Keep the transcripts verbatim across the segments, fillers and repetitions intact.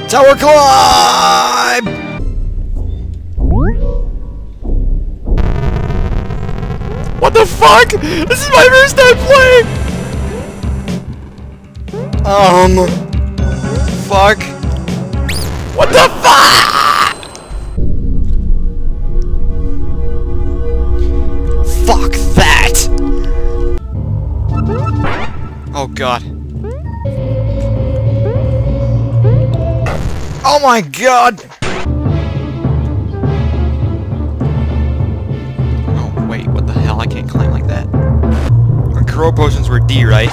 Towerclimb! What the fuck? This is my first time playing! Um... Fuck. What the fuck? Fuck that! Oh god. Oh my god! Oh wait, what the hell? I can't climb like that. Control potions were D, right?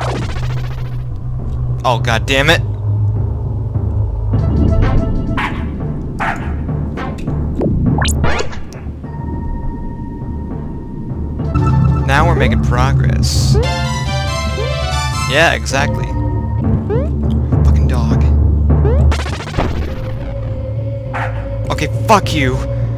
Oh god damn it. Now we're making progress. Yeah, exactly. Fucking dog. Okay, fuck you.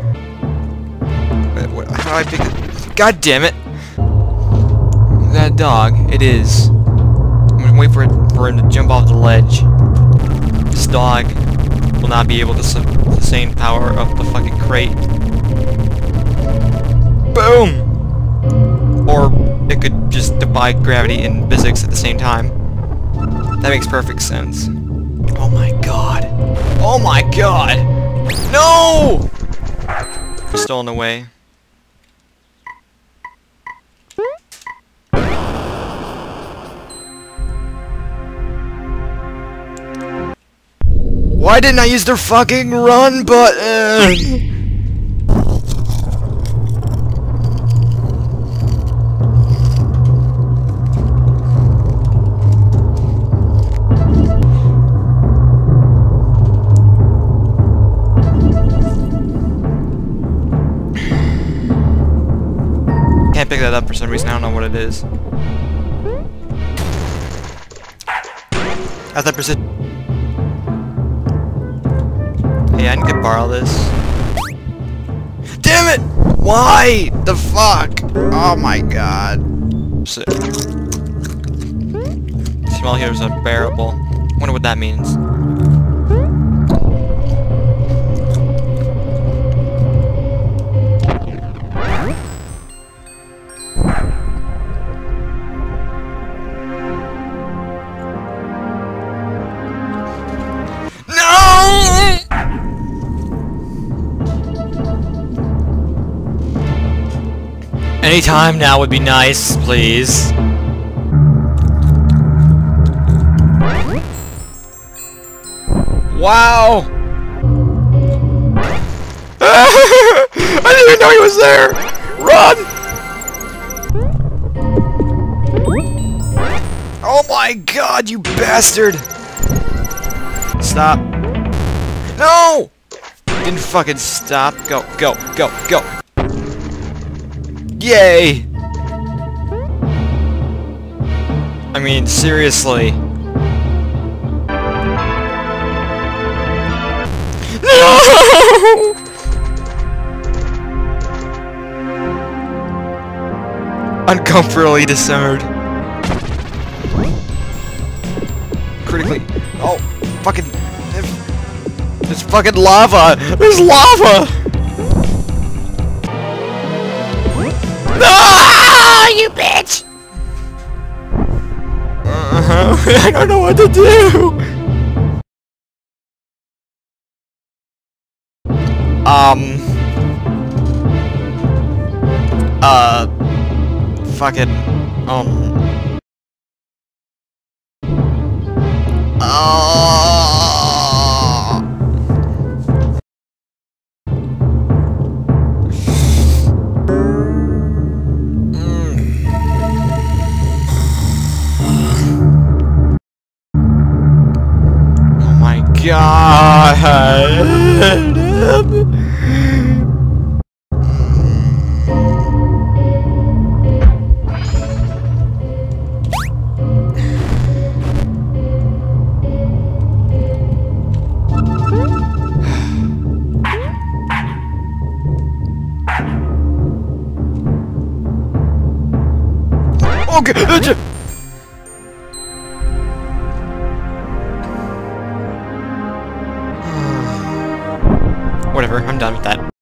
Wait, what, how do I pick it? God damn it! That dog, it is. I'm gonna wait for it for him to jump off the ledge. This dog will not be able to sustain power of the fucking crate. Boom! Or it could just defy gravity and physics at the same time. That makes perfect sense. Oh my god. Oh my god! No! I'm still in the way. Why didn't I use the fucking run button? Can't pick that up for some reason. I don't know what it is. How's that precision? Hey, I need to borrow this. Damn it! Why? The fuck? Oh my god. Shit. Smell here is unbearable. Wonder what that means. Any time now would be nice, please. Wow! I didn't even know he was there! Run! Oh my god, you bastard! Stop. No! Didn't fucking stop. Go, go, go, go. Yay! I mean, seriously. No! Uncomfortably disarmed. Critically. Oh, fucking. There's fucking lava! There's lava! No, you bitch! Uh, I don't know what to do. Um. Uh. Fucking. Um. Oh. God. Okay. Whatever, I'm done with that.